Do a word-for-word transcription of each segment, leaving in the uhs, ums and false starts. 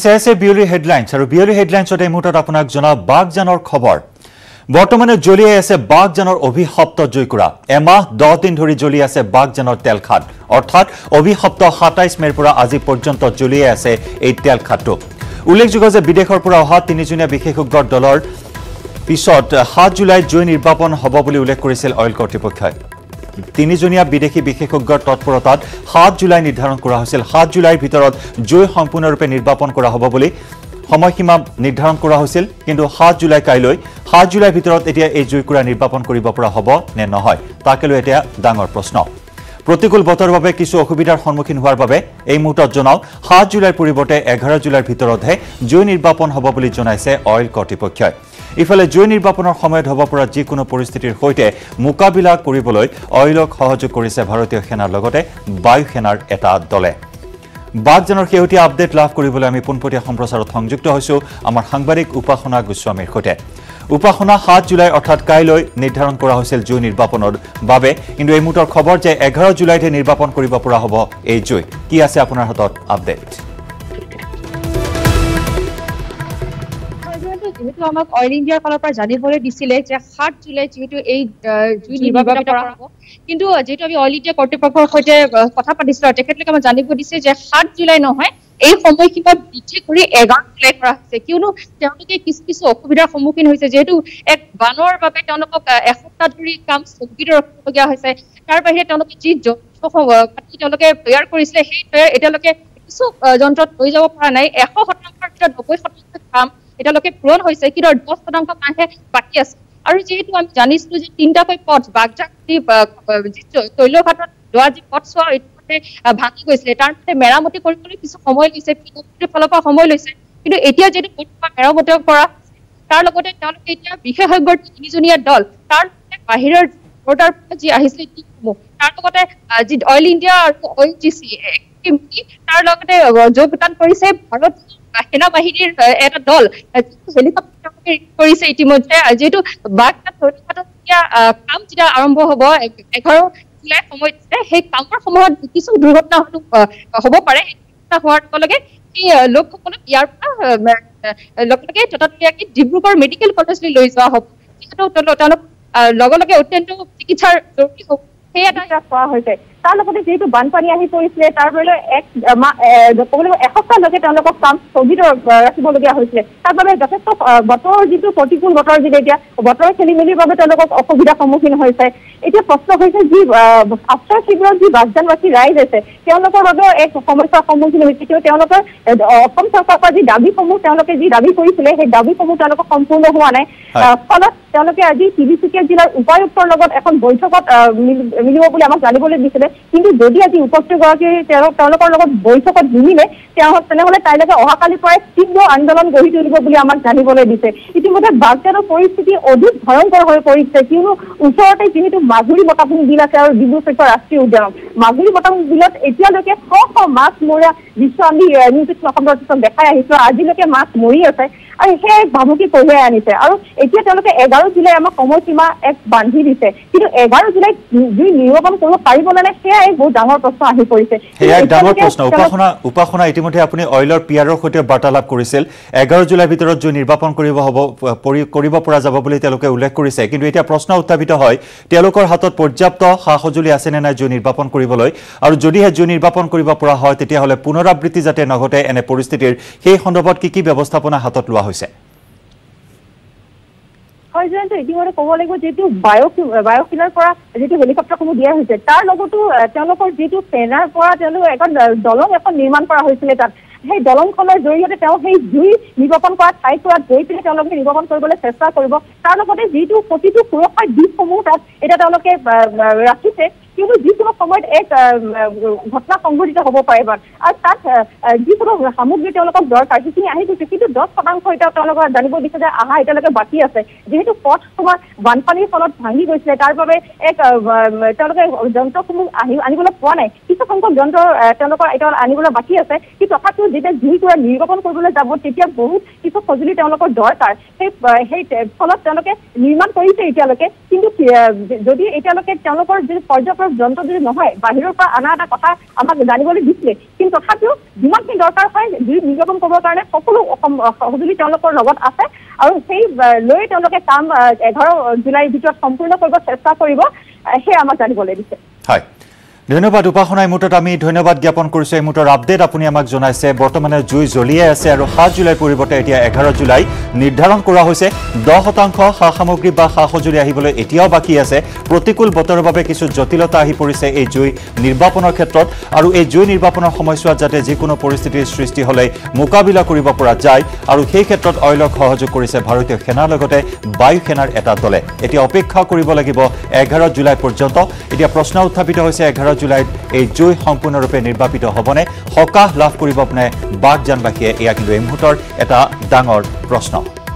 আছে বিউলি হেডলাইন্স আৰু বিউলি হেডলাইন্সত এই মুহূৰ্তত আপোনাক জনা বাগজানৰ খবৰ বৰ্তমানে জ্বলিয়ে আছে বাগজানৰ অভিশপ্ত জয়কুৰা এমাহ দহ দিন ধৰি জ্বলি আছে বাগজানৰ তেলখাট অৰ্থাৎ অভিশপ্ত সাতাইশ মেৰ পৰা আজি পৰ্যন্ত জ্বলিয়ে আছে এই তেলখাটটো উল্লেখযোগ্য যে বিদেশৰ পৰা অহা তিনিজনীয়া বিশেষজ্ঞৰ দলৰ পিছত সাত জুলাইত জয় নিৰ্বাপন হ'ব বুলি উল্লেখ কৰিছিল অইল কৰ্তৃপক্ষই তিনিজনীয়া বিদেশী বিশেষজ্ঞৰ তৎপৰতাত সাত জুলাই নিৰ্ধাৰণ কৰা হৈছিল সাত জুলাইৰ ভিতৰত জয় সম্পূৰ্ণৰূপে নিৰ্বাপন কৰা হ'ব বুলি সময়সীমা নিৰ্ধাৰণ কৰা হৈছিল কিন্তু সাত জুলাই কাইলৈ সাত জুলাইৰ ভিতৰত এতিয়া এই জয়কুৰা নিৰ্বাপন কৰিব পৰা হ'ব নে নহয় তাকে লৈ এতিয়া ডাঙৰ প্ৰশ্ন প্ৰতিকূল বতৰৰ বাবে কিছু অসুবিধাৰ সন্মুখীন হোৱাৰ বাবে এই মুহূৰ্তত জনাও সাত জুলাইৰ পৰিৱৰ্তে এঘাৰ জুলাইৰ ভিতৰতহে জয় নিৰ্বাপন হ'ব বুলি জনাইছে অইল কৰ্তৃপক্ষই ইফালে জয় নিৰ্বাপনৰ সময়ত হ'ব পৰা যিকোনো পৰিস্থিতিৰ সৈতে মোকাবিলা কৰিবলৈ অইলক সহযোগ কৰিছে ভাৰতীয় সেনাৰ লগতে বায়ু সেনাৰ এটা দলে বাগজানৰ শেহতীয়া আপডেট লাভ কৰিবলৈ আমি পোনপটীয়া সম্প্ৰচাৰত সংযুক্ত হৈছো আমাৰ সাংবাদিক উপাসনা গোস্বামীৰ সৈতে উপাসনা সাত জুলাই অৰ্থাৎ কাইলৈ নিৰ্ধাৰণ কৰা হৈছিল জয় নিৰ্বাপনৰ বাবে কিন্তু এই মুহূৰ্তৰ খবৰ যে এঘাৰ জুলাইতে নিৰ্বাপন কৰিব পৰা হ'ব এই জয় কি আছে আপোনাৰ হাতত আপডেট যেহেতু আমাক অইল ইন্ডিয়াৰ ফালৰ পৰা জানিবলৈ দিছিলে যে সাত জুলাই যেহেতু এই জুই নিৰ্বাপন কৰা হ'ব কিন্তু যেহেতু আমি অইল ইন্ডিয়া কৰ্তৃপক্ষৰ সৈতে কথা পাতিছিলো তেখেতলোকে আমাক জানিব দিছে যে সাত জুলাই নহয় এই সময়সীমা বৃদ্ধি কৰি এঘাৰ জুলাই কৰা হৈছে কিয়নো তেওঁলোকে কিছু কিছু অসুবিধাৰ সন্মুখীন হৈছে যেহেতু এক বানৰ বাবে তেওঁলোকক এসপ্তাহ ধৰি কাম স্থগিত ৰখিবলগীয়া হৈছে তাৰ বাহিৰে তেওঁলোকে যি যন্ত্ৰ তেওঁলোকে তৈয়াৰ কৰিছিলে সেই তৈয়াৰ এতিয়ালৈকে কিছু যন্ত্ৰত লৈ যাব পৰা নাই এশ শতাংশৰ ভিতৰত নব্বৈ শতাংশ কাম এতিয়ালৈকে পূৰণ হৈছে কিন্তু দহ শতাংশ কামহে বাকী আছে আৰু যিহেতু আমি জানিছিলো যে তিনিটাকৈ পথ বাগজান তৈলঘাটত যোৱা যি পথছোৱা ইতিমধ্যে ভাঙি গৈছিলে তাৰ মতে মেৰামতি কৰিবলৈ কিছু সময় লৈছে পিডব্লিউডিৰ ফালৰ পৰা সময় লৈছে কিন্তু এতিয়া যিহেতু পথছোৱা মেৰামতি কৰা তাৰ লগতে তেওঁলোকে এতিয়া বিশেষজ্ঞৰ তিনিজনীয়া দল তাৰ লগতে বাহিৰৰ বৰ্ডাৰ পৰা যি আহিছিলে টিমসমূহ তাৰ লগতে যি অইল ইণ্ডিয়া আৰু অইল জি চি তাৰ লগতে যোগদান কৰিছে ভাৰত সেনা বাহিনীৰ এটা দল হেলিকপ্টাৰ কৰিছে ইতিমধ্যে যিহেতু বাগজান তৈলঘাটত এতিয়া কাম যেতিয়া আৰম্ভ হ'ব এঘাৰ জুলাই সময়ত সেই কামৰ সময়ত কিছু দুৰ্ঘটনা হ'ব পাৰে হোৱাৰ লগে লগে সেই লোকসকলক ইয়াৰ পৰা লগে লগে ততাতৈয়াকৈ ডিব্ৰুগড় মেডিকেল কলেজলৈ লৈ যোৱা হ'ব যিহেতু তেওঁলোক লগে লগে অত্যন্ত চিকিৎসাৰ জৰুৰী হ'ব সেই এটা কোৱা হৈছে তাৰ লগতে যিহেতু বানপানী আহি পৰিছিলে তাৰ বাবে এক ক'বলৈ এসপ্তাহলৈকে তেওঁলোকক কাম স্থগিত ৰাখিবলগীয়া হৈছিলে তাৰ বাবে যথেষ্ট বতৰৰ যিটো প্ৰতিকূল বতৰ যিটো এতিয়া বতৰৰ খেলি মেলিৰ বাবে তেওঁলোকক অসুবিধাৰ সন্মুখীন হৈছে এতিয়া প্ৰশ্ন হৈছে যি আশ্ৰয় শিবিৰত যি বাগজানবাসী ৰাইজ আছে তেওঁলোকৰ বাবেও এক সমস্যাৰ সন্মুখীন হৈছে কিয় তেওঁলোকৰ অসম চৰকাৰৰ পৰা যি দাবীসমূহ তেওঁলোকে যি দাবী কৰিছিলে সেই দাবীসমূহ তেওঁলোকৰ সম্পূৰ্ণ হোৱা নাই ফলত তেওঁলোকে আজি তিনিচুকীয়া জিলাৰ উপায়ুক্তৰ লগত এখন বৈঠকত মিলিব বুলি আমাক জানিবলৈ দিছিলে কিন্তু যদি আজি উপায়ুক্তগৰাকী তেওঁলোকৰ লগত বৈঠকত নিমিলে তেনেহ'লে তেওঁলোকে অহাকালিৰ পৰাই তীব্ৰ আন্দোলন গঢ়ি তুলিব বুলি আমাক জানিবলৈ দিছে ইতিমধ্যে বাগজানৰ পৰিস্থিতি অধিক ভয়ংকৰ হৈ পৰিছে কিয়নো ওচৰতে যিহেতু মাজুলী বতাহপুং বিল আছে আৰু ডিব্ৰু চৈখোৱা ৰাষ্ট্ৰীয় উদ্যান মাজুলী বতাহপুং বিলত এতিয়ালৈকে শ শ মাছ মৰা দৃশ্য আমি নিউজ অসম দৰ্শকক দেখাই আহিছো আজিলৈকে মাছ মৰি আছে আৰু সেই ভাবুকি কঢ়িয়াই আনিছে আৰু এতিয়া তেওঁলোকে এঘাৰ জুলাই আমাক সময়সীমা এক বান্ধি দিছে কিন্তু এঘাৰ জুলাইত জুই নিৰ্বাপন কৰিব পাৰিব নে নাই সেয়া এক বহুত ডাঙৰ প্ৰশ্ন আহি পৰিছে সেয়া এক ডাঙৰ প্ৰশ্ন উপাসনা উপাসনা ইতিমধ্যে আপুনি অইলৰ পিয়াৰৰ সৈতে বাৰ্তালাপ কৰিছিল এঘাৰ জুলাইৰ ভিতৰত জুই নিৰ্বাপন কৰিব হ'ব কৰিব পৰা যাব বুলি তেওঁলোকে উল্লেখ কৰিছে কিন্তু এতিয়া প্ৰশ্ন উত্থাপিত হয় তেওঁলোকৰ হাতত পৰ্যাপ্ত সা সঁজুলি আছে নে নাই জুই নিৰ্বাপন কৰিবলৈ আৰু যদিহে জুই নিৰ্বাপন কৰিব পৰা হয় তেতিয়াহ'লে পুনৰাবৃত্তি যাতে নঘটে এনে পৰিস্থিতিৰ সেই সন্দৰ্ভত কি কি ব্যৱস্থাপনা হাতত লোৱা হৈছে হয় জয়ন্ত ইতিমধ্যে ক'ব লাগিব যিটো বায়ু বায়ুসেনাৰ পৰা যিটো হেলিকপ্টাৰসমূহ দিয়া হৈছে তাৰ লগতো তেওঁলোকৰ যিটো সেনাৰ পৰা তেওঁলোক এখন দলং এখন নিৰ্মাণ কৰা হৈছিলে তাত সেই দলংখনৰ জৰিয়তে তেওঁ সেই জুই নিৰ্বাপন কৰা ঠাইখনত গৈ পিনে তেওঁলোকে নিৰ্বাপন কৰিবলৈ চেষ্টা কৰিব তাৰ লগতে যিটো প্ৰতিটো সুৰক্ষাৰ দিশসমূহ তাত এতিয়া তেওঁলোকে ৰাখিছে কিন্তু যিকোনো সময়ত এক ঘটনা সংঘটিত হ'ব পাৰে আৰু তাত যিকোনো সামগ্ৰী তেওঁলোকক দৰকাৰ যিখিনি আহি গৈছে কিন্তু দহ শতাংশ এতিয়া তেওঁলোকক জানিব দিছে যে আহা এতিয়ালৈকে বাকী আছে যিহেতু পথ তোমাৰ বানপানীৰ ফলত ভাঙি গৈছিলে তাৰ বাবে এক তেওঁলোকে যন্ত্ৰসমূহ আহি আনিবলৈ পোৱা নাই কিছু সংখ্যক যন্ত্ৰ তেওঁলোকৰ এতিয়া আনিবলৈ বাকী আছে কিন্তু তথাপিও যেতিয়া জুইকুৰা নিৰ্বাপন কৰিবলৈ যাব তেতিয়া বহুত কিছু সঁজুলি তেওঁলোকৰ দৰকাৰ সেই সেই ফলত তেওঁলোকে নিৰ্মাণ কৰিছে এতিয়ালৈকে কিন্তু যদি এতিয়ালৈকে তেওঁলোকৰ যি পৰ্যাপ্ত যন্ত্ৰ যদি নহয় বাহিৰৰ পৰা অনা এটা কথা আমাক জানিবলৈ দিছিলে কিন্তু তথাপিও যিমানখিনি দৰকাৰ হয় জুই নিৰ্বাপন কৰিবৰ কাৰণে সকলো সঁজুলি তেওঁলোকৰ লগত আছে আৰু সেই লৈ তেওঁলোকে কাম এঘাৰ জুলাইৰ ভিতৰত সম্পূৰ্ণ কৰিব চেষ্টা কৰিব সেই আমাক জানিবলৈ দিছে হয় ধন্যবাদ উপাসনা এই মুহূৰ্তত আমি ধন্যবাদ জ্ঞাপন কৰিছোঁ এই মুহূৰ্তৰ আপডেট আপুনি আমাক জনাইছে বৰ্তমানে জুই জ্বলিয়ে আছে আৰু সাত জুলাইৰ পৰিৱৰ্তে এতিয়া এঘাৰ জুলাই নিৰ্ধাৰণ কৰা হৈছে দহ শতাংশ সা সামগ্ৰী বা সা সঁজুলি আহিবলৈ এতিয়াও বাকী আছে প্ৰতিকূল বতৰৰ বাবে কিছু জটিলতা আহি পৰিছে এই জুই নিৰ্বাপনৰ ক্ষেত্ৰত আৰু এই জুই নিৰ্বাপনৰ সময়ছোৱাত যাতে যিকোনো পৰিস্থিতিৰ সৃষ্টি হ'লে মোকাবিলা কৰিব পৰা যায় আৰু সেই ক্ষেত্ৰত অইলক সহযোগ কৰিছে ভাৰতীয় সেনাৰ লগতে বায়ু সেনাৰ এটা দলে এতিয়া অপেক্ষা কৰিব লাগিব এঘাৰ জুলাই পৰ্যন্ত এতিয়া প্ৰশ্ন উত্থাপিত হৈছে এঘাৰ জুলাইত এই জুই সম্পূৰ্ণৰূপে নিৰ্বাপিত হ'বনে সকাহ লাভ কৰিব নে বাগজানবাসীয়ে এয়া কিন্তু এই মুহূৰ্তৰ এটা ডাঙৰ প্ৰশ্ন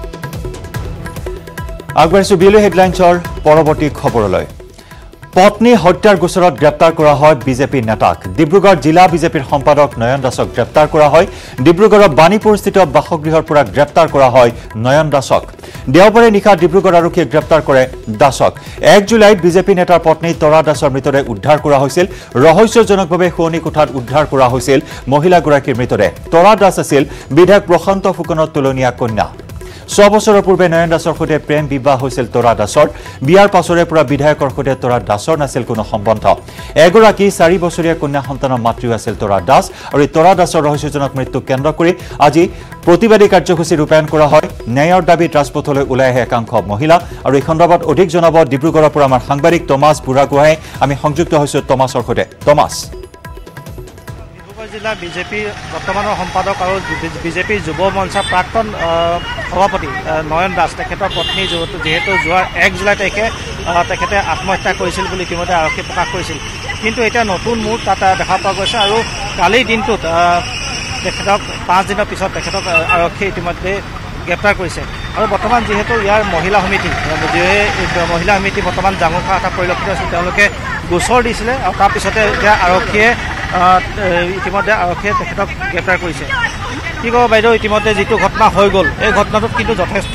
আগবাঢ়িছোঁ বিএলএ হেডলাইন্সৰ পৰৱৰ্তী খবৰলৈ পত্নী হত্যাৰ গোচৰত গ্ৰেপ্তাৰ কৰা হয় বিজেপি নেতাক ডিব্ৰুগড় জিলা বিজেপিৰ সম্পাদক নয়ন দাসক গ্ৰেপ্তাৰ কৰা হয় ডিব্ৰুগড়ৰ বাণীপুৰস্থিত বাসগৃহৰ পৰা গ্ৰেপ্তাৰ কৰা হয় নয়ন দাসক দেওবাৰে নিশা ডিব্ৰুগড় আৰক্ষীয়ে গ্ৰেপ্তাৰ কৰে দাসক এক জুলাইত বিজেপি নেতাৰ পত্নী তৰা দাসৰ মৃতদেহ উদ্ধাৰ কৰা হৈছিল ৰহস্যজনকভাৱে শোৱনি কোঠাত উদ্ধাৰ কৰা হৈছিল মহিলাগৰাকীৰ মৃতদেহ তৰা দাস আছিল বিধায়ক প্ৰশান্ত ফুকনৰ তুলনীয়া কন্যা ছয় বছৰৰ পূৰ্বে নয়ন দাসৰ সৈতে প্ৰেম বিবাহ হৈছিল তৰা দাসৰ বিয়াৰ পাছৰে পৰা বিধায়কৰ সৈতে তৰা দাসৰ নাছিল কোনো সম্বন্ধ এগৰাকী চাৰি বছৰীয়া কন্যা সন্তানৰ মাতৃ আছিল তৰা দাস আৰু এই তৰা দাসৰ ৰহস্যজনক মৃত্যুক কেন্দ্ৰ কৰি আজি প্ৰতিবাদী কাৰ্যসূচী ৰূপায়ণ কৰা হয় ন্যায়ৰ দাবীত ৰাজপথলৈ ওলাই আহে একাংশ মহিলা আৰু এই সন্দৰ্ভত অধিক জনাব ডিব্ৰুগড়ৰ পৰা আমাৰ সাংবাদিক টমাছ বুঢ়াগোহাঁই আমি সংযুক্ত হৈছোঁ টমাছৰ সৈতে টমাছ জিলা বিজেপি বৰ্তমানৰ সম্পাদক আৰু বিজেপিৰ যুৱ মঞ্চৰ প্ৰাক্তন সভাপতি নয়ন দাস তেখেতৰ পত্নী যিহেতু যোৱা এক জুলাই তাৰিখে তেখেতে আত্মহত্যা কৰিছিল বুলি ইতিমধ্যে আৰক্ষীয়ে প্ৰকাশ কৰিছিল কিন্তু এতিয়া নতুন মূৰ তাত দেখা পোৱা গৈছে আৰু কালিৰ দিনটোত তেখেতক পাঁচ দিনৰ পিছত তেখেতক আৰক্ষীয়ে ইতিমধ্যে গ্ৰেপ্তাৰ কৰিছে আৰু বৰ্তমান যিহেতু ইয়াৰ মহিলা সমিতি মহিলা সমিতি বৰ্তমান জাঙুৰখোৱা এটা পৰিলক্ষিত আছিল তেওঁলোকে গোচৰ দিছিলে আৰু তাৰপিছতে এতিয়া আৰক্ষীয়ে ইতিমধ্যে আৰক্ষীয়ে তেখেতক গ্ৰেপ্তাৰ কৰিছে কি ক'ব বাইদেউ ইতিমধ্যে যিটো ঘটনা হৈ গ'ল এই ঘটনাটোত কিন্তু যথেষ্ট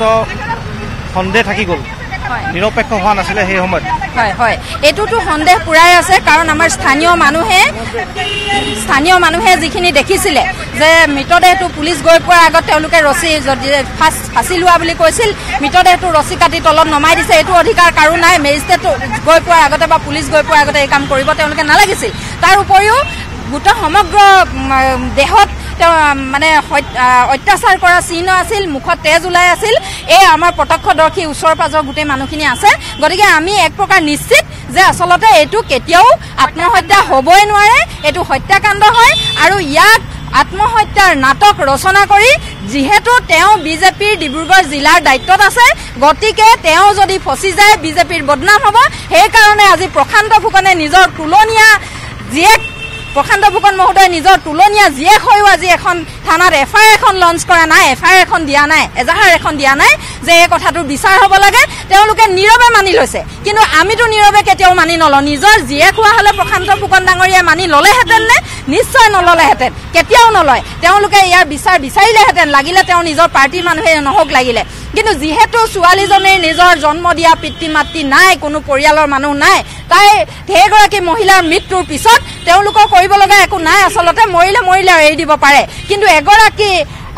সন্দেহ থাকি গ'ল নিৰপেক্ষ হোৱা নাছিলে সেই সময়ত হয় হয় এইটোতো সন্দেহ পুৰাই আছে কাৰণ আমাৰ স্থানীয় মানুহে স্থানীয় মানুহে যিখিনি দেখিছিলে যে মৃতদেহটো পুলিচ গৈ পোৱাৰ আগত তেওঁলোকে ৰছী ফাঁচি লোৱা বুলি কৈছিল মৃতদেহটো ৰছী কাটি তলত নমাই দিছে এইটো অধিকাৰ কাৰো নাই মেজিষ্ট্ৰেট গৈ পোৱাৰ আগতে বা পুলিচ গৈ পোৱাৰ আগতে এই কাম কৰিব তেওঁলোকে নালাগিছিল তাৰ উপৰিও গোটেই সমগ্ৰ দেহত মানে অত্যাচাৰ কৰা চিহ্ন আছিল মুখত তেজ ওলাই আছিল এই আমাৰ প্ৰত্যক্ষদৰ্শী ওচৰ পাজৰ গোটেই মানুহখিনি আছে গতিকে আমি এক প্ৰকাৰ নিশ্চিত যে আচলতে এইটো কেতিয়াও আত্মহত্যা হ'বই নোৱাৰে এইটো হত্যাকাণ্ড হয় আৰু ইয়াক আত্মহত্যাৰ নাটক ৰচনা কৰি যিহেতু তেওঁ বিজেপিৰ ডিব্ৰুগড় জিলাৰ দায়িত্বত আছে গতিকে তেওঁ যদি ফচি যায় বিজেপিৰ বদনাম হ'ব সেইকাৰণে আজি প্ৰশান্ত ফুকনে নিজৰ তুলনীয়া জীয়েক প্ৰশান্ত ফুকন মহোদয় নিজৰ তুলনীয়া জীয়েক হৈও আজি এখন থানাত এফ আই আৰ এখন লঞ্চ কৰা নাই এফ আই আৰ এখন দিয়া নাই এজাহাৰ এখন দিয়া নাই যে এই কথাটোৰ বিচাৰ হ'ব লাগে তেওঁলোকে নীৰৱে মানি লৈছে কিন্তু আমিতো নীৰৱে কেতিয়াও মানি নলওঁ নিজৰ জীয়েক হোৱা হ'লে প্ৰশান্ত ফুকন ডাঙৰীয়াই মানি ল'লেহেঁতেন নে নিশ্চয় নল'লেহেঁতেন কেতিয়াও নলয় তেওঁলোকে ইয়াৰ বিচাৰ বিচাৰিলেহেঁতেন লাগিলে তেওঁ নিজৰ পাৰ্টীৰ মানুহে নহওক লাগিলে কিন্তু যিহেতু ছোৱালীজনীৰ নিজৰ জন্ম দিয়া পিতৃ মাতৃ নাই কোনো পৰিয়ালৰ মানুহ নাই তাই সেইগৰাকী মহিলাৰ মৃত্যুৰ পিছত তেওঁলোকৰ কৰিব লগা একো নাই আচলতে মৰিলে মৰিলে এৰি দিব পাৰে কিন্তু এগৰাকী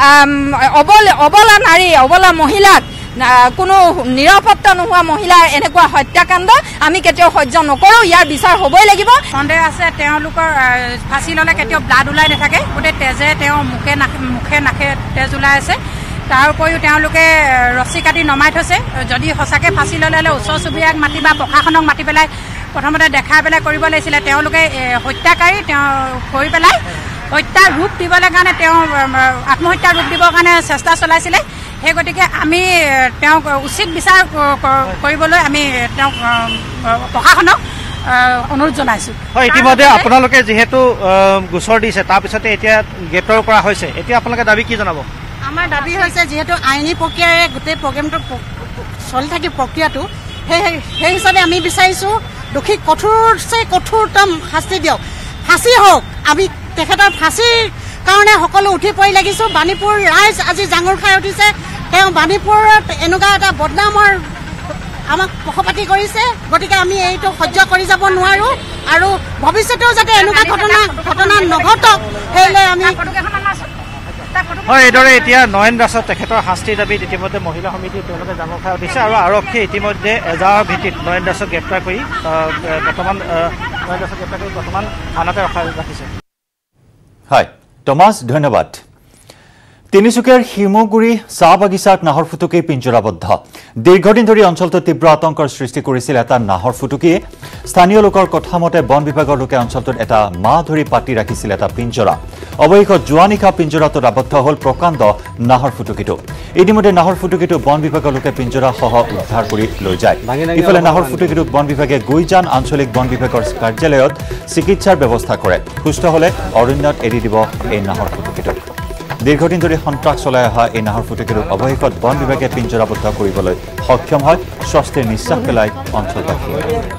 অবল অবলা নাৰী অবলা মহিলাক কোনো নিৰাপত্তা নোহোৱা মহিলাৰ এনেকুৱা হত্যাকাণ্ড আমি কেতিয়াও সহ্য নকৰোঁ ইয়াৰ বিচাৰ হ'বই লাগিব সন্দেহ আছে তেওঁলোকৰ ফাঁচি ল'লে কেতিয়াও ব্লাড ওলাই নাথাকে গোটেই তেজে তেওঁ মুখে নাকে মুখে নাকে তেজ ওলাই আছে তাৰ উপৰিও তেওঁলোকে ৰছী কাটি নমাই থৈছে যদি সঁচাকৈ ফাঁচি ল'লে হ'লে ওচৰ চুবুৰীয়াক মাতি বা প্ৰশাসনক মাতি পেলাই প্ৰথমতে দেখাই পেলাই কৰিব লাগিছিলে তেওঁলোকে হত্যাকাৰী তেওঁ কৰি পেলাই হত্যাৰ ৰূপ দিবলৈ কাৰণে তেওঁ আত্মহত্যাৰ ৰূপ দিবৰ কাৰণে চেষ্টা চলাইছিলে সেই গতিকে আমি তেওঁক উচিত বিচাৰ কৰিবলৈ আমি তেওঁক প্ৰশাসনক অনুৰোধ জনাইছোঁ হয় ইতিমধ্যে আপোনালোকে যিহেতু গোচৰ দিছে তাৰপিছতে এতিয়া গ্ৰেপ্তাৰ কৰা হৈছে এতিয়া আপোনালোকে দাবী কি জনাব আমাৰ দাবী হৈছে যিহেতু আইনী প্ৰক্ৰিয়াৰে গোটেই প্ৰগ্ৰেমটো চলি থাকি প্ৰক্ৰিয়াটো সেই সেই হিচাপে আমি বিচাৰিছোঁ দোষীক কঠোৰচে কঠোৰতম শাস্তি দিয়ক ফাঁচি হওক আমি তেখেতৰ ফাঁচিৰ কাৰণে সকলো উঠি পৰি লাগিছোঁ বাণীপুৰ ৰাইজ আজি জাঙুৰ খাই উঠিছে তেওঁ বাণীপুৰত এনেকুৱা এটা বদনামৰ আমাক পক্ষপাতি কৰিছে গতিকে আমি এইটো সহ্য কৰি যাব নোৱাৰোঁ আৰু ভৱিষ্যতেও যাতে এনেকুৱা ঘটনা ঘটনা নঘটক সেইলৈ আমি হয় এইদৰে এতিয়া নয়ন দাসৰ তেখেতৰ শাস্তিৰ দাবীত ইতিমধ্যে মহিলা সমিতি তেওঁলোকে জানু খাই উঠিছে আৰু আৰক্ষীয়ে ইতিমধ্যে এজাহাৰৰ ভিত্তিত নয়ন দাসক গ্ৰেপ্তাৰ কৰি বৰ্তমান নয়ন দাসক গ্ৰেপ্তাৰ কৰি বৰ্তমান থানাতে ৰখাই ৰাখিছে হয় টমাছ ধন্যবাদ তিনিচুকীয়াৰ শিমগুৰি চাহ বাগিচাত নাহৰ ফুটুকি পিঞ্জৰাবদ্ধ দীৰ্ঘদিন ধৰি অঞ্চলটোত তীব্ৰ আতংকৰ সৃষ্টি কৰিছিল এটা নাহৰ ফুটুকিয়ে স্থানীয় লোকৰ কথা মতে বন বিভাগৰ লোকে অঞ্চলটোত এটা মাহ ধৰি পাতি ৰাখিছিল এটা পিঞ্জৰা অৱশেষত যোৱা নিশা পিঞ্জৰাটোত আবদ্ধ হ'ল প্ৰকাণ্ড নাহৰ ফুটুকিটো ইতিমধ্যে নাহৰ ফুটুকিটো বন বিভাগৰ লোকে পিঞ্জৰাসহ উদ্ধাৰ কৰি লৈ যায় ইফালে নাহৰ ফুটুকিটোক বন বিভাগে গুইজান আঞ্চলিক বন বিভাগৰ কাৰ্যালয়ত চিকিৎসাৰ ব্যৱস্থা কৰে সুস্থ হ'লে অৰণ্যত এৰি দিব এই নাহৰ ফুটুকিটোক দীৰ্ঘদিন ধৰি সন্ত্ৰাস চলাই অহা এই নাহৰ ফুটুকিটোক অৱশেষত বন বিভাগে পিঞ্জৰাবদ্ধ কৰিবলৈ সক্ষম হয় স্বস্তিৰ নিশ্বাস পেলাই অঞ্চলবাসীয়ে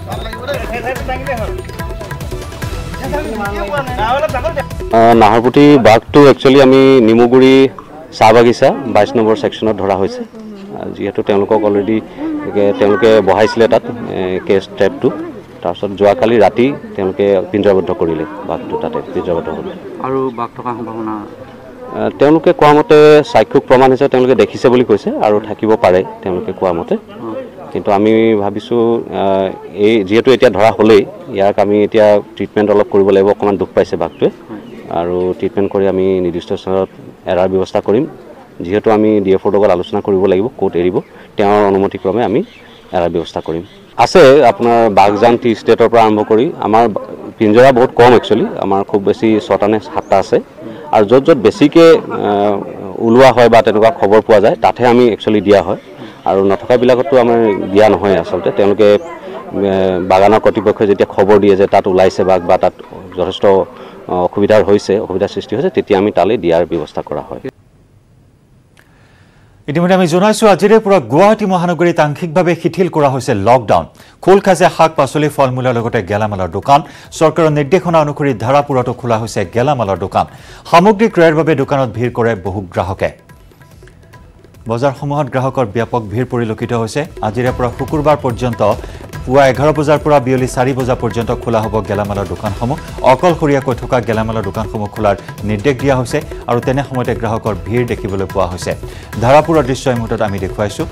নাহৰপুটি বাঘটো একচুৱেলি আমি নিমুগুৰি চাহ বাগিচা বাইছ নম্বৰ ছেকশ্যনত ধৰা হৈছে যিহেতু তেওঁলোকক অলৰেডি তেওঁলোকে বহাইছিলে তাত কেছ ট্ৰেপটো তাৰপিছত যোৱাকালি ৰাতি তেওঁলোকে পিঞ্জৰাবদ্ধ কৰিলে বাঘটো তাতে পিঞ্জৰাবদ্ধ হ'ল আৰু বাঘ থকা সম্ভাৱনা তেওঁলোকে কোৱা মতে সাক্ষুক প্ৰমাণ হিচাপে তেওঁলোকে দেখিছে বুলি কৈছে আৰু থাকিব পাৰে তেওঁলোকে কোৱা মতে কিন্তু আমি ভাবিছোঁ এই যেহেতু এতিয়া ধৰা হ'লেই ইয়াক আমি এতিয়া ট্ৰিটমেণ্ট অলপ কৰিব লাগিব অকণমান দুখ পাইছে বাঘটোৱে আৰু ট্ৰিটমেণ্ট কৰি আমি নিৰ্দিষ্ট স্থানত এৰাৰ ব্যৱস্থা কৰিম যেহেতু আমি ডি এফৰ লগত আলোচনা কৰিব লাগিব ক'ত এৰিব তেওঁৰ অনুমতিক্ৰমে আমি এৰাৰ ব্যৱস্থা কৰিম আছে আপোনাৰ বাঘজান টি ষ্টেটৰ পৰা আৰম্ভ কৰি আমাৰ পিঞ্জৰা বহুত কম একচুৱেলি আমাৰ খুব বেছি ছটা নে সাতটা আছে আৰু য'ত য'ত বেছিকৈ ওলোৱা হয় বা তেনেকুৱা খবৰ পোৱা যায় তাতহে আমি একচুৱেলি দিয়া হয় আৰু নথকাবিলাকতো আমাৰ দিয়া নহয় আচলতে তেওঁলোকে বাগানৰ কৰ্তৃপক্ষই যেতিয়া খবৰ দিয়ে যে তাত ওলাইছে বাঘ বা তাত যথেষ্ট অসুবিধাৰ হৈছে অসুবিধাৰ সৃষ্টি হৈছে তেতিয়া আমি তালৈ দিয়াৰ ব্যৱস্থা কৰা হয় ইতিমধ্যে আমি জনাইছো আজিৰে পৰা গুৱাহাটী মহানগৰীত আংশিকভাৱে শিথিল কৰা হৈছে লকডাউন খোল খাইছে শাক পাচলি ফল মূলৰ লগতে গেলামালৰ দোকান চৰকাৰৰ নিৰ্দেশনা অনুসৰি ধাৰাপুৰতো খোলা হৈছে গেলামালৰ দোকান সামগ্ৰী ক্ৰয়ৰ বাবে দোকানত ভিৰ কৰে বহু গ্ৰাহকে বজাৰসমূহত গ্ৰাহকৰ ব্যাপক ভিৰ পৰিলক্ষিত হৈছে আজিৰে পৰা শুকুৰবাৰ পৰ্যন্ত পুৱা এঘাৰ বজাৰ পৰা বিয়লি চাৰি বজা পৰ্যন্ত খোলা হ'ব গেলামালৰ দোকানসমূহ অকলশৰীয়াকৈ থকা গেলামালৰ দোকানসমূহ খোলাৰ নিৰ্দেশ দিয়া হৈছে আৰু তেনে সময়তে গ্ৰাহকৰ ভিৰ দেখিবলৈ পোৱা হৈছে ধাৰাপুৰৰ দৃশ্য এই মুহূৰ্তত আমি দেখুৱাইছোঁ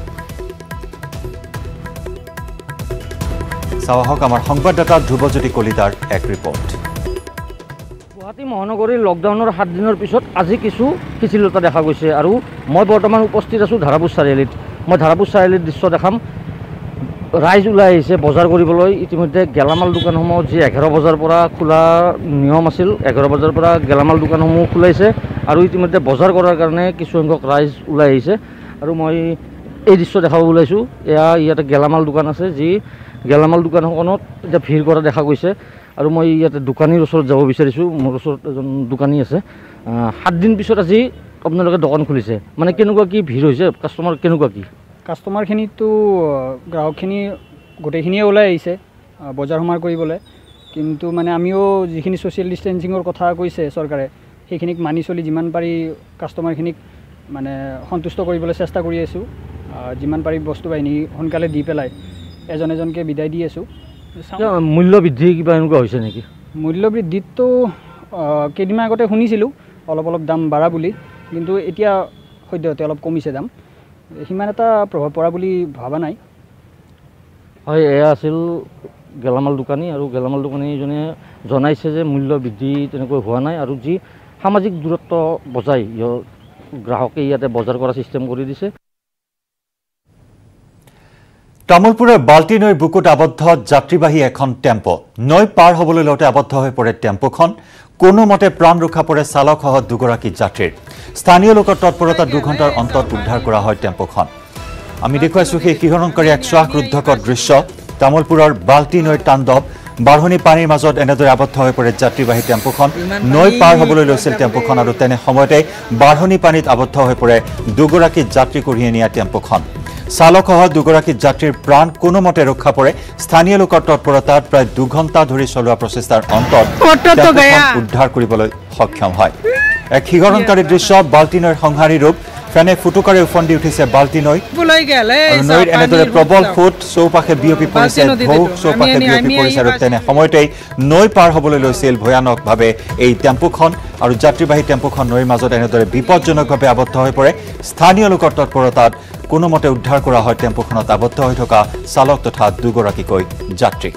চাওক আমাৰ সংবাদদাতা ধ্ৰুৱজ্যোতি কলিতাৰ এক ৰিপৰ্ট গুৱাহাটী মহানগৰীৰ লকডাউনৰ সাত দিনৰ পিছত আজি কিছু শিথিলতা দেখা গৈছে আৰু মই বৰ্তমান উপস্থিত আছোঁ ধাৰাপুৰ চাৰিআলিত মই ধাৰাপুৰ চাৰিআলিৰ দৃশ্য দেখাম ৰাইজ ওলাই আহিছে বজাৰ কৰিবলৈ ইতিমধ্যে গেলামাল দোকানসমূহ যি এঘাৰ বজাৰ পৰা খোলা নিয়ম আছিল এঘাৰ বজাৰ পৰা গেলামাল দোকানসমূহ খোলাইছে আৰু ইতিমধ্যে বজাৰ কৰাৰ কাৰণে কিছুসংখ্যক ৰাইজ ওলাই আহিছে আৰু মই এই দৃশ্য দেখাব ওলাইছোঁ এয়া ইয়াতে গেলামাল দোকান আছে যি গেলামাল দোকানখনত এতিয়া ভিৰ কৰা দেখা গৈছে আৰু মই ইয়াতে দোকানীৰ ওচৰত যাব বিচাৰিছোঁ মোৰ ওচৰত এজন দোকানী আছে সাত দিন পিছত আজি আপোনালোকে দোকান খুলিছে মানে কেনেকুৱা কি ভিৰ হৈছে কাষ্টমাৰ কেনেকুৱা কি কাষ্টমাৰখিনিতো গ্ৰাহকখিনি গোটেইখিনিয়ে ওলাই আহিছে বজাৰ সমাৰ কৰিবলৈ কিন্তু মানে আমিও যিখিনি ছ'চিয়েল ডিষ্টেঞ্চিঙৰ কথা কৈছে চৰকাৰে সেইখিনিক মানি চলি যিমান পাৰি কাষ্টমাৰখিনিক মানে সন্তুষ্ট কৰিবলৈ চেষ্টা কৰি আছোঁ যিমান পাৰি বস্তু বাহিনী সোনকালে দি পেলাই এজন এজনকৈ বিদায় দি আছোঁ মূল্য বৃদ্ধি কিবা এনেকুৱা হৈছে নেকি মূল্য বৃদ্ধিততো কেইদিনমান আগতে শুনিছিলোঁ অলপ অলপ দাম বাঢ়া বুলি কিন্তু এতিয়া সদ্যহতে অলপ কমিছে দাম সিমান এটা প্ৰভাৱ পৰা বুলি ভবা নাই হয় এয়া আছিল গেলামাল দোকানী আৰু গেলামাল দোকানীজনে জনাইছে যে মূল্য বৃদ্ধি তেনেকৈ হোৱা নাই আৰু যি সামাজিক দূৰত্ব বজাই গ্ৰাহকে ইয়াতে বজাৰ কৰা চিষ্টেম কৰি দিছে তামোলপুৰৰ বাল্টি নৈৰ বুকুত আবদ্ধ যাত্ৰীবাহী এখন টেম্পো নৈ পাৰ হ'বলৈ লওঁতে আবদ্ধ হৈ পৰে টেম্পোখন কোনোমতে প্ৰাণ ৰক্ষা পৰে চালকসহ দুগৰাকী যাত্ৰীৰ স্থানীয় লোকৰ তৎপৰতা দুঘণ্টাৰ অন্তত উদ্ধাৰ কৰা হয় টেম্পোখন আমি দেখুৱাইছোঁ সেই শিহৰণকাৰী এক শ্বাসৰুদ্ধকৰ দৃশ্য তামোলপুৰৰ বাল্টি নৈৰ তাণ্ডৱ বাঢ়নি পানীৰ মাজত এনেদৰে আবদ্ধ হৈ পৰে যাত্ৰীবাহী টেম্পোখন নৈ পাৰ হ'বলৈ লৈছিল টেম্পোখন আৰু তেনে সময়তে বাঢ়নি পানীত আবদ্ধ হৈ পৰে দুগৰাকী যাত্ৰী কঢ়িয়াই নিয়া টেম্পোখন চালকসহ দুগৰাকী যাত্ৰীৰ প্ৰাণ কোনোমতে ৰক্ষা পৰে স্থানীয় লোকৰ তৎপৰতাত প্ৰায় দুঘণ্টা ধৰি চলোৱা প্ৰচেষ্টাৰ অন্তত উদ্ধাৰ কৰিবলৈ সক্ষম হয় এক শিহৰণকাৰী দৃশ্য বাল্টি নৈৰ সংহাৰী ৰূপ ফেনে ফুটুকাৰে উফন্দি উঠিছে বাল্টি নৈ নৈৰ এনেদৰে প্ৰবল ফুট চৌপাশে বিয়পি পৰিছে ঢৌ চৌপাশে বিয়পি পৰিছে আৰু তেনে সময়তেই নৈ পাৰ হ'বলৈ লৈছিল ভয়ানকভাৱে এই টেম্পুখন আৰু যাত্ৰীবাহী টেম্পুখন নৈৰ মাজত এনেদৰে বিপদজনকভাৱে আবদ্ধ হৈ পৰে স্থানীয় লোকৰ তৎপৰতাত কোনোমতে উদ্ধাৰ কৰা হয় টেম্পুখনত আবদ্ধ হৈ থকা চালক তথা দুগৰাকীকৈ যাত্ৰীক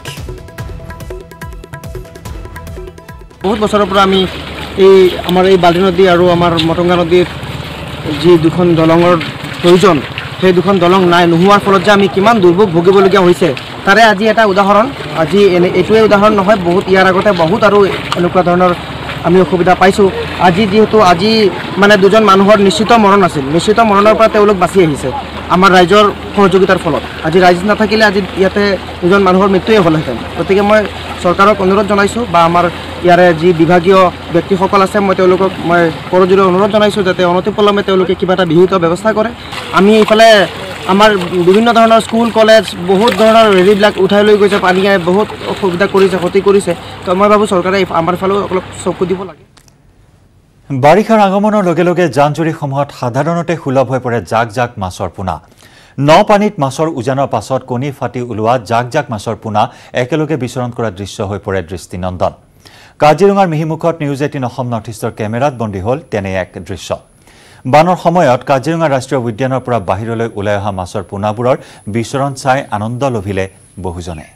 বহুত বছৰৰ পৰা আমি এই আমাৰ এই বাল্টি নদী আৰু আমাৰ মটংগা নদীৰ যি দুখন দলঙৰ প্ৰয়োজন সেই দুখন দলং নাই নোহোৱাৰ ফলত যে আমি কিমান দুৰ্ভোগ ভুগিবলগীয়া হৈছে তাৰে আজি এটা উদাহৰণ আজি এনে এইটোৱে উদাহৰণ নহয় বহুত ইয়াৰ আগতে বহুত আৰু এনেকুৱা ধৰণৰ আমি অসুবিধা পাইছোঁ আজি যিহেতু আজি মানে দুজন মানুহৰ নিশ্চিত মৰণ আছিল নিশ্চিত মৰণৰ পৰা তেওঁলোক বাচি আহিছে আমাৰ ৰাইজৰ সহযোগিতাৰ ফলত আজি ৰাইজ নাথাকিলে আজি ইয়াতে দুজন মানুহৰ মৃত্যুয়ে হ'লহেঁতেন গতিকে মই চৰকাৰক অনুৰোধ জনাইছোঁ বা আমাৰ ইয়াৰে যি বিভাগীয় ব্যক্তিসকল আছে মই তেওঁলোকক মই কৰজোৰে অনুৰোধ জনাইছোঁ যাতে অনতিপলমে তেওঁলোকে কিবা এটা বিহিত ব্যৱস্থা কৰে আমি এইফালে আমাৰ বিভিন্ন ধৰণৰ স্কুল কলেজ বহুত ধৰণৰ হেৰিবিলাক উঠাই লৈ গৈছে পানীয়ে বহুত অসুবিধা কৰিছে ক্ষতি কৰিছে তো মই ভাবোঁ চৰকাৰে আমাৰ ফালেও অলপ চকু দিব লাগে বাৰিষাৰ আগমনৰ লগে লগে জান-জুৰিসমূহত সাধাৰণতে সুলভ হৈ পৰে জাক জাক মাছৰ পোনা ন পানীত মাছৰ উজানৰ পাছত কণী ফাটি ওলোৱা জাক জাক মাছৰ পোনা একেলগে বিচৰণ কৰা দৃশ্য হৈ পৰে দৃষ্টিনন্দন কাজিৰঙাৰ মিহিমুখত নিউজ এইটিন অসম নৰ্থ ইষ্টৰ কেমেৰাত বন্দী হ'ল তেনে এক দৃশ্য বানৰ সময়ত কাজিৰঙা ৰাষ্ট্ৰীয় উদ্যানৰ পৰা বাহিৰলৈ ওলাই অহা মাছৰ পোনাবোৰৰ বিচৰণ চাই আনন্দ লভিলে বহুজনে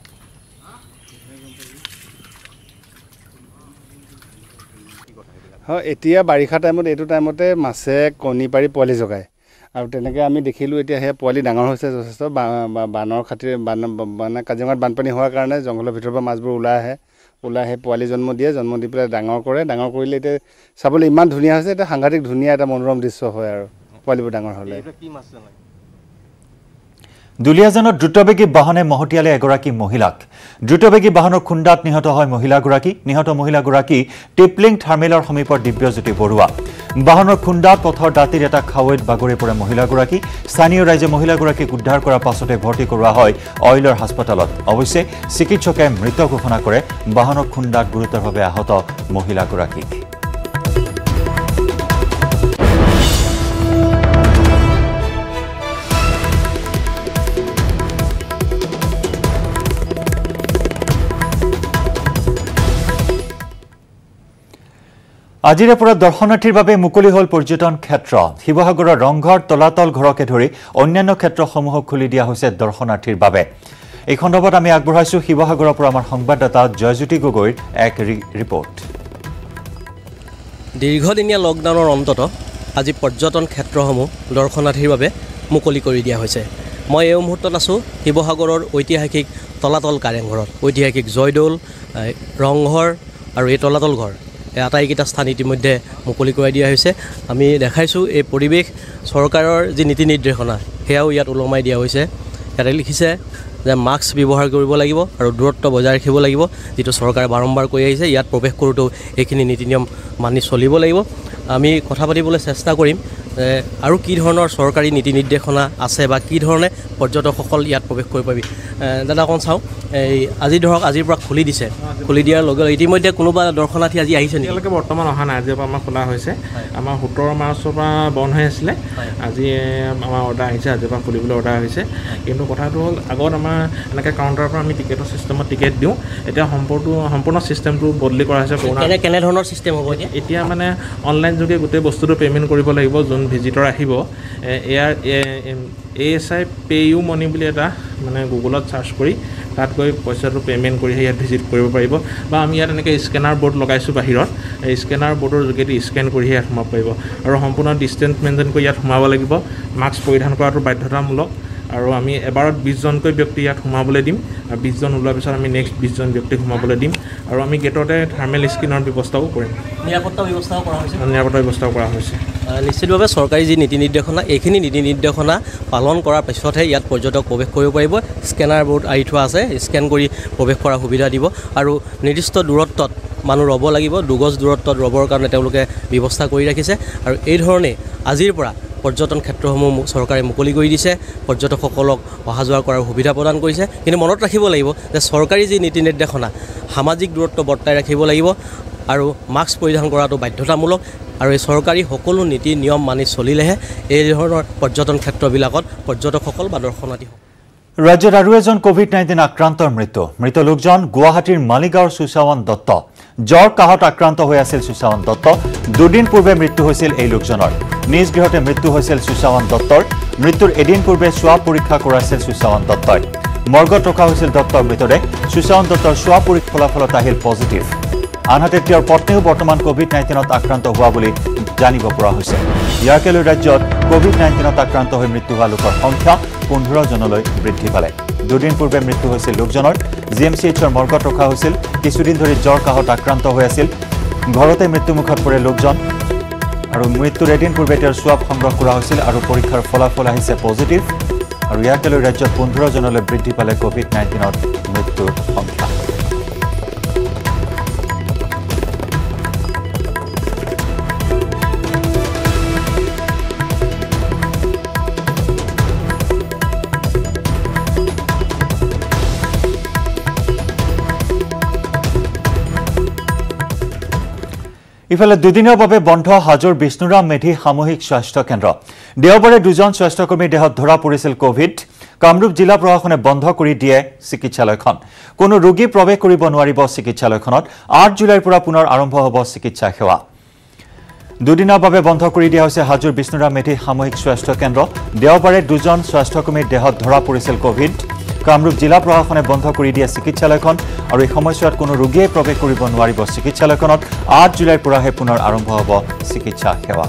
হয় এতিয়া বাৰিষা টাইমত এইটো টাইমতে মাছে কণী পাৰি পোৱালি জগায় আৰু তেনেকৈ আমি দেখিলোঁ এতিয়া সেই পোৱালি ডাঙৰ হৈছে যথেষ্ট বানৰ খাতিৰে বান মানে কাজিৰঙাত বানপানী হোৱাৰ কাৰণে জংঘলৰ ভিতৰৰ পৰা মাছবোৰ ওলাই আহে ওলাই আহি পোৱালি জন্ম দিয়ে জন্ম দি পেলাই ডাঙৰ কৰে ডাঙৰ কৰিলে এতিয়া চাবলৈ ইমান ধুনীয়া হৈছে এটা সাংঘাতিক ধুনীয়া এটা মনোৰম দৃশ্য হয় আৰু পোৱালিবোৰ ডাঙৰ হ'লে দুলিয়াজানত দ্ৰুতবেগী বাহনে মহতিয়ালে এগৰাকী মহিলাক দ্ৰুতবেগী বাহনৰ খুন্দাত নিহত হয় মহিলাগৰাকী নিহত মহিলাগৰাকী টিপলিং থাৰ্মেলৰ সমীপৰ দিব্যজ্যোতি বৰুৱা বাহনৰ খুন্দাত পথৰ দাঁতিৰ এটা খাৱৈত বাগৰি পৰে মহিলাগৰাকী স্থানীয় ৰাইজে মহিলাগৰাকীক উদ্ধাৰ কৰাৰ পাছতে ভৰ্তি কৰোৱা হয় অইলৰ হাস্পতালত অৱশ্যে চিকিৎসকে মৃত ঘোষণা কৰে বাহনৰ খুন্দাত গুৰুতৰভাৱে আহত মহিলাগৰাকীক আজিৰে পৰা দৰ্শনাৰ্থীৰ বাবে মুকলি হ'ল পৰ্যটন ক্ষেত্ৰ শিৱসাগৰৰ ৰংঘৰ তলাতল ঘৰকে ধৰি অন্যান্য ক্ষেত্ৰসমূহক খুলি দিয়া হৈছে দৰ্শনাৰ্থীৰ বাবে এই খণ্ডত আমি আগবঢ়াইছোঁ শিৱসাগৰৰ পৰা আমাৰ সংবাদদাতা জয়জ্যোতি গগৈৰ এক ৰিপৰ্ট দীৰ্ঘদিনীয়া লকডাউনৰ অন্তত আজি পৰ্যটন ক্ষেত্ৰসমূহ দৰ্শনাৰ্থীৰ বাবে মুকলি কৰি দিয়া হৈছে মই এই মুহূৰ্তত আছোঁ শিৱসাগৰৰ ঐতিহাসিক তলাতল কাৰেংঘৰত ঐতিহাসিক জয়দৌল ৰংঘৰ আৰু এই তলাতল ঘৰ এই আটাইকেইটা স্থান ইতিমধ্যে মুকলি কৰাই দিয়া হৈছে আমি দেখাইছোঁ এই পৰিৱেশ চৰকাৰৰ যি নীতি নিৰ্দেশনা সেয়াও ইয়াত ওলমাই দিয়া হৈছে ইয়াতে লিখিছে যে মাস্ক ব্যৱহাৰ কৰিব লাগিব আৰু দূৰত্ব বজাই ৰাখিব লাগিব যিটো চৰকাৰে বাৰম্বাৰ কৈ আহিছে ইয়াত প্ৰৱেশ কৰোঁতেও এইখিনি নীতি নিয়ম মানি চলিব লাগিব আমি কথা পাতিবলৈ চেষ্টা কৰিম আৰু কি ধৰণৰ চৰকাৰী নীতি নিৰ্দেশনা আছে বা কি ধৰণে পৰ্যটকসকল ইয়াত প্ৰৱেশ কৰিব পাৰি দাদা অকণ চাওঁ এই আজি ধৰক আজিৰ পৰা খুলি দিছে খুলি দিয়াৰ লগে লগে ইতিমধ্যে কোনোবা দৰ্শনাৰ্থী আজি আহিছে নেকি এতিয়ালৈকে বৰ্তমান অহা নাই আজিৰ পৰা আমাৰ খোলা হৈছে আমাৰ সোতৰ মাৰ্চৰ পৰা বন্ধ হৈ আছিলে আজি আমাৰ অৰ্ডাৰ আহিছে আজিৰ পৰা খুলিবলৈ অৰ্ডাৰ হৈছে কিন্তু কথাটো হ'ল আগত আমাৰ এনেকৈ কাউণ্টাৰৰ পৰা আমি টিকেটৰ চিষ্টেমত টিকেট দিওঁ এতিয়া সম্পূৰ্ণ সম্পূৰ্ণ চিষ্টেমটো বদলি কৰা হৈছে পুৰণা কেনেধৰণৰ চিষ্টেম হ'ব এতিয়া এতিয়া মানে অনলাইন যোগে গোটেই বস্তুটো পে'মেণ্ট কৰিব লাগিব যোন ভিজিটৰ আহিব এয়াৰ এ এছ আই পে' ইউ মানি বুলি এটা মানে গুগলত চাৰ্চ কৰি তাত গৈ পইচাটো পে'মেণ্ট কৰি ইয়াত ভিজিট কৰিব পাৰিব বা আমি ইয়াত এনেকৈ স্কেনাৰ বৰ্ড লগাইছোঁ বাহিৰত এই স্কেনাৰ বৰ্ডৰ যোগেদি স্কেন কৰিহে ইয়াত সোমাব পাৰিব আৰু সম্পূৰ্ণ ডিষ্টেঞ্চ মেইনটেইন কৰি ইয়াত সোমাব লাগিব মাস্ক পৰিধান কৰাটো বাধ্যতামূলক আৰু আমি এবাৰত বিছজনকৈ ব্যক্তি ইয়াত সোমাবলৈ দিম আৰু বিছজন ওলোৱাৰ পিছত আমি নেক্সট বিছজন ব্যক্তিক সোমাবলৈ দিম আৰু আমি গেটতে থাৰ্মেল স্ক্ৰিনৰ ব্যৱস্থাও কৰিম নিৰাপত্তা ব্যৱস্থাও কৰা হৈছে নিৰাপত্তা ব্যৱস্থাও কৰা হৈছে নিশ্চিতভাৱে চৰকাৰী যি নীতি নিৰ্দেশনা এইখিনি নীতি নিৰ্দেশনা পালন কৰাৰ পিছতহে ইয়াত পৰ্যটক প্ৰৱেশ কৰিব পাৰিব স্কেনাৰ বৰ্ড আহি থোৱা আছে স্কেন কৰি প্ৰৱেশ কৰাৰ সুবিধা দিব আৰু নিৰ্দিষ্ট দূৰত্বত মানুহ ৰ'ব লাগিব দুগজ দূৰত্বত ৰ'বৰ কাৰণে তেওঁলোকে ব্যৱস্থা কৰি ৰাখিছে আৰু এই ধৰণে আজিৰ পৰা পৰ্যটন ক্ষেত্ৰসমূহ চৰকাৰে মুকলি কৰি দিছে পৰ্যটকসকলক অহা যোৱা কৰাৰ সুবিধা প্ৰদান কৰিছে কিন্তু মনত ৰাখিব লাগিব যে চৰকাৰী যি নীতি নিৰ্দেশনা সামাজিক দূৰত্ব বৰ্তাই ৰাখিব লাগিব আৰু মাস্ক পৰিধান কৰাটো বাধ্যতামূলক আৰু এই চৰকাৰী সকলো নীতি নিয়ম মানি চলিলেহে এই ধৰণৰ পৰ্যটন ক্ষেত্ৰবিলাকত পৰ্যটকসকল বা দৰ্শনাৰ্থীসকল। ৰাজ্যত আৰু এজন কোভিড নাইণ্টিন আক্ৰান্তৰ মৃত্যু মৃত লোকজন গুৱাহাটীৰ মালিগাঁৱৰ সুশাৱন দত্ত জ্বৰ কাহত আক্ৰান্ত হৈ আছিল সুশাৱন দত্ত দুদিন পূৰ্বে মৃত্যু হৈছিল এই লোকজনৰ নিজ গৃহতে মৃত্যু হৈছিল সুশাৱন দত্তৰ মৃত্যুৰ এদিন পূৰ্বে স্বা পৰীক্ষা কৰাইছিল সুশাৱন দত্তই মৰ্গত ৰখা হৈছিল দত্তৰ মৃতদেহ সুশাৱন দত্তৰ স্বা পৰীক্ষাৰ ফলাফলত আহিল পজিটিভ আনহাতে তেওঁৰ পত্নীও বৰ্তমান কোভিড নাইণ্টিনত আক্ৰান্ত হোৱা বুলি জানিব পৰা হৈছে ইয়াকে লৈ ৰাজ্যত কোভিড নাইণ্টিনত আক্ৰান্ত হৈ মৃত্যু হোৱা লোকৰ সংখ্যা পোন্ধৰ জনলৈ বৃদ্ধি পালে দুদিন পূৰ্বে মৃত্যু হৈছিল লোকজনৰ জি এম চি এইচৰ মৰ্গত ৰখা হৈছিল কিছুদিন ধৰি জ্বৰ কাহত আক্ৰান্ত হৈ আছিল ঘৰতে মৃত্যুমুখত পৰে লোকজন আৰু মৃত্যুৰ এদিন পূৰ্বে তেওঁৰ স্বাব সংগ্ৰহ কৰা হৈছিল আৰু পৰীক্ষাৰ ফলাফল আহিছে পজিটিভ আৰু ইয়াকে লৈ ৰাজ্যত পোন্ধৰ জনলৈ বৃদ্ধি পালে কোভিড নাইণ্টিনত মৃত্যুৰ সংখ্যা ইফালে দুদিনৰ বাবে বন্ধ হাজোৰ বিষ্ণুৰাম মেধি সামূহিক স্বাস্থ্য কেন্দ্ৰ দেওবাৰে দুজন স্বাস্থ্যকৰ্মীৰ দেহত ধৰা পৰিছিল কোভিড কামৰূপ জিলা প্ৰশাসনে বন্ধ কৰি দিয়ে চিকিৎসালয়খন কোনো ৰোগী প্ৰৱেশ কৰিব নোৱাৰিব চিকিৎসালয়খনত আঠ জুলাইৰ পৰা পুনৰ আৰম্ভ হ'ব চিকিৎসা সেৱা দুদিনৰ বাবে বন্ধ কৰি দিয়া হৈছে হাজোৰ বিষ্ণুৰাম মেধি সামূহিক স্বাস্থ্য কেন্দ্ৰ দেওবাৰে দুজন স্বাস্থ্যকৰ্মীৰ দেহত ধৰা পৰিছিল কোভিড কামৰূপ জিলা প্ৰশাসনে বন্ধ কৰি দিয়ে চিকিৎসালয়খন আৰু এই সময়ছোৱাত কোনো ৰোগীয়ে প্ৰৱেশ কৰিব নোৱাৰিব চিকিৎসালয়খনত আঠ জুলাইৰ পৰাহে পুনৰ আৰম্ভ হ'ব চিকিৎসা সেৱা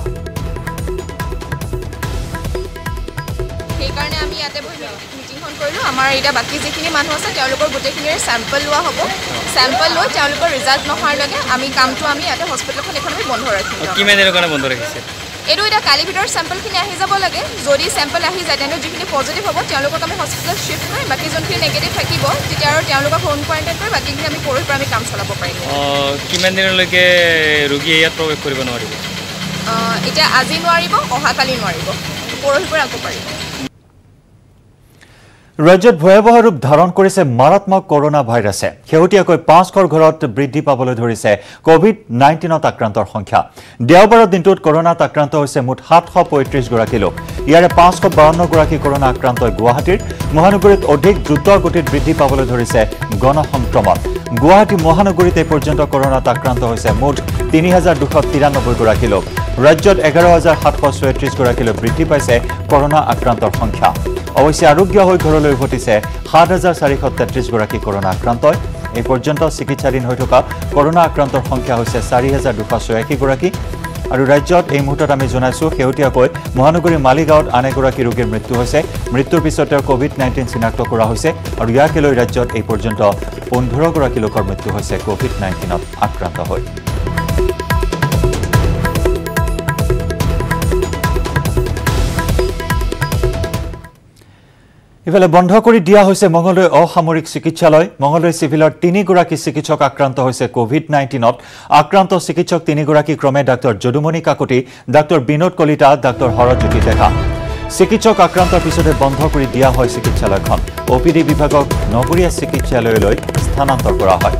সেইকাৰণে আমি ইয়াতে বহি মিটিংখন কৰিলোঁ আমাৰ এতিয়া বাকী যিখিনি মানুহ আছে তেওঁলোকৰ গোটেইখিনিৰ চেম্পল লোৱা হ'ব চেম্পল লৈ তেওঁলোকৰ ৰিজাল্ট নোহোৱালৈকে আমি কামটো আমি ইয়াতে হস্পিটেলখন এখন আমি বন্ধ ৰাখিম কিমান দিনৰ কাৰণে বন্ধ ৰাখিছে এইটো এতিয়া কালিৰ ভিতৰত চেম্পলখিনি আহি যাব লাগে যদি চেম্পল আহি যায় তেন্তে যিখিনি পজিটিভ হ'ব তেওঁলোকক আমি হস্পিটেলত শ্বিফ্ট কৰিম বাকী যোনখিনি নিগেটিভ থাকিব তেতিয়া আৰু তেওঁলোকক হোম কোৱাৰেণ্টাইন কৰি বাকীখিনি আমি পৰহিৰ পৰা আমি কাম চলাব পাৰিম কিমান দিনলৈকে ৰোগী ইয়াত প্ৰৱেশ কৰিব নোৱাৰিব এতিয়া আজি নোৱাৰিব অহাকালি নোৱাৰিব পৰহিৰ পৰা আকৌ পাৰিব ৰাজ্যত ভয়াৱহ ৰূপ ধাৰণ কৰিছে মাৰাত্মক কৰোনা ভাইৰাছে শেহতীয়াকৈ পাঁচশৰ ঘৰত বৃদ্ধি পাবলৈ ধৰিছে কোভিড নাইণ্টিনত আক্ৰান্তৰ সংখ্যা দেওবাৰৰ দিনটোত কৰোনাত আক্ৰান্ত হৈছে মুঠ সাতশ পঁয়ত্ৰিছ গৰাকী লোক ইয়াৰে পাঁচশ বাৱন্ন গৰাকী কৰোনা আক্ৰান্ত গুৱাহাটীৰ মহানগৰীত অধিক দ্ৰুত গতিত বৃদ্ধি পাবলৈ ধৰিছে গণসংক্ৰমণ গুৱাহাটী মহানগৰীত এই পৰ্যন্ত কৰোনাত আক্ৰান্ত হৈছে মুঠ তিনি হাজাৰ দুশ তিৰানব্বৈ গৰাকী লোক ৰাজ্যত এঘাৰ হাজাৰ সাতশ ছয়ত্ৰিছ গৰাকী লোক বৃদ্ধি পাইছে কৰোনা আক্ৰান্তৰ সংখ্যা অৱশ্যে আৰোগ্য হৈ ঘৰলৈ উভতিছে সাত হাজাৰ চাৰিশ তেত্ৰিছ গৰাকী কৰোনা আক্ৰান্তই এই পৰ্যন্ত চিকিৎসাধীন হৈ থকা কৰোনা আক্ৰান্তৰ সংখ্যা হৈছে চাৰি হাজাৰ দুশ ছয়াশী গৰাকী আৰু ৰাজ্যত এই মুহূৰ্তত আমি জনাইছোঁ শেহতীয়াকৈ মহানগৰীৰ মালিগাঁৱত আন এগৰাকী ৰোগীৰ মৃত্যু হৈছে মৃত্যুৰ পিছত তেওঁ কোভিড নাইণ্টিন চিনাক্ত কৰা হৈছে আৰু ইয়াকে লৈ ৰাজ্যত এই পৰ্যন্ত পোন্ধৰ গৰাকী লোকৰ মৃত্যু হৈছে কোভিড নাইণ্টিনত আক্ৰান্ত হৈ ইফালে বন্ধ কৰি দিয়া হৈছে মঙলদৈ অসামৰিক চিকিৎসালয় মঙলদৈ চিভিলৰ তিনিগৰাকী চিকিৎসক আক্ৰান্ত হৈছে কোভিড নাইণ্টিনত আক্ৰান্ত চিকিৎসক তিনিগৰাকী ক্ৰমে doctor Jadumoni Kakati doctor Binod Kalita doctor Harjyoti Deka চিকিৎসক আক্ৰান্তৰ পিছতে বন্ধ কৰি দিয়া হয় চিকিৎসালয়খন অ' পি ডি বিভাগক নগৰীয়া চিকিৎসালয়লৈ স্থানান্তৰ কৰা হয়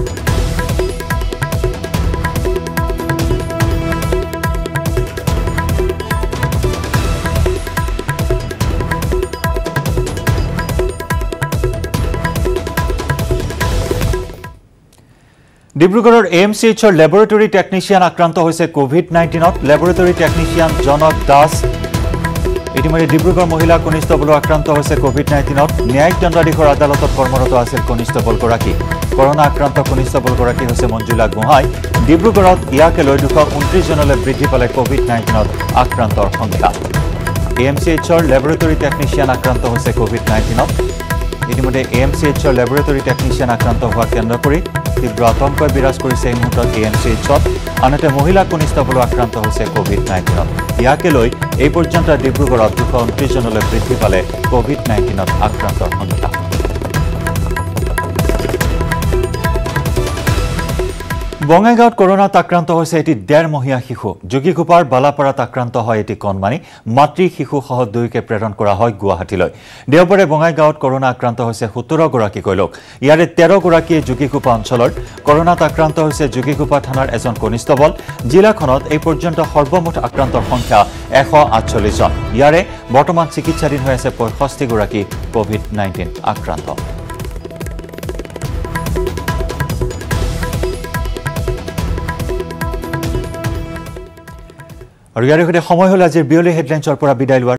ডিব্ৰুগড়ৰ এ এম চি এইচৰ লেবৰেটৰী টেকনিচিয়ান আক্ৰান্ত হৈছে কোভিড নাইণ্টিনত লেবৰেটৰী টেকনিচিয়ান জনক দাস ইতিমধ্যে ডিব্ৰুগড় মহিলা কনিষ্টবলো আক্ৰান্ত হৈছে কোভিড নাইণ্টিনত ন্যায়িক দণ্ডাধীশৰ আদালতত কৰ্মৰত আছিল কনিষ্টবলগৰাকী কৰোনা আক্ৰান্ত কনিষ্টবলগৰাকী হৈছে মঞ্জুলা গোহাঁই ডিব্ৰুগড়ত ইয়াকে লৈ দুশ ঊনত্ৰিছ জনলৈ বৃদ্ধি পালে কোভিড নাইণ্টিনত আক্ৰান্তৰ সংখ্যা এ এম চি এইচৰ লেবৰেটৰী টেকনিচিয়ান আক্ৰান্ত হৈছে কোভিড নাইণ্টিনত ইতিমধ্যে এ এম চি এইচৰ লেবৰেটৰী টেকনিচিয়ান আক্ৰান্ত হোৱা কেন্দ্ৰ কৰি তীব্ৰ আতংকই বিৰাজ কৰিছে এই মুহূৰ্তত এ এম চি এইচত আনহাতে মহিলা কনিষ্টবলো আক্ৰান্ত হৈছে কোভিড নাইণ্টিনত ইয়াকে লৈ এই পৰ্যন্ত ডিব্ৰুগড়ত দুশ ঊনত্ৰিছ জনলৈ বৃদ্ধি পালে কোভিড নাইণ্টিনত আক্ৰান্তৰ সংখ্যা বঙাইগাঁৱত কৰোনাত আক্ৰান্ত হৈছে এটি ডেৰমহীয়া শিশু যোগীঘোপাৰ বালাপাৰাত আক্ৰান্ত হয় এটি কণমানি মাতৃ শিশুসহ দুয়োকে প্ৰেৰণ কৰা হয় গুৱাহাটীলৈ দেওবাৰে বঙাইগাঁৱত কৰোনা আক্ৰান্ত হৈছে সোতৰ গৰাকীকৈ লোক ইয়াৰে তেৰ গৰাকীয়ে যোগীঘোপা অঞ্চলৰ কৰোনাত আক্ৰান্ত হৈছে যোগীঘোপা থানাৰ এজন কনিষ্টবল জিলাখনত এই পৰ্যন্ত সৰ্বমুঠ আক্ৰান্তৰ সংখ্যা এশ আঠচল্লিছ জন ইয়াৰে বৰ্তমান চিকিৎসাধীন হৈ আছে পঁয়ষষ্ঠি গৰাকী কোভিড নাইনটিন আক্ৰান্ত আৰু ইয়াৰ সৈতে সময় হ'ল আজিৰ বিয়লি হেডলাইন্সৰ পৰা বিদায় লোৱাৰ